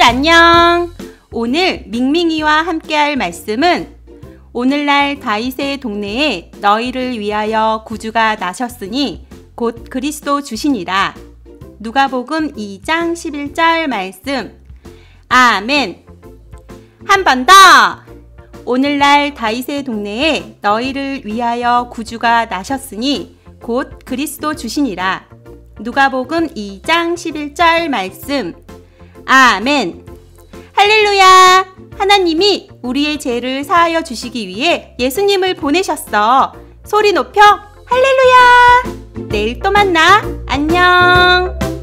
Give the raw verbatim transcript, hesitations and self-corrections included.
안녕. 오늘 밍밍이와 함께할 말씀은 오늘날 다윗의 동네에 너희를 위하여 구주가 나셨으니 곧 그리스도 주시니라. 누가복음 이 장 십일 절 말씀. 아멘. 한 번 더. 오늘날 다윗의 동네에 너희를 위하여 구주가 나셨으니 곧 그리스도 주시니라. 누가복음 이 장 십일 절 말씀. 아멘. 할렐루야. 하나님이 우리의 죄를 사하여 주시기 위해 예수님을 보내셨어. 소리 높여 할렐루야. 내일 또 만나. 안녕.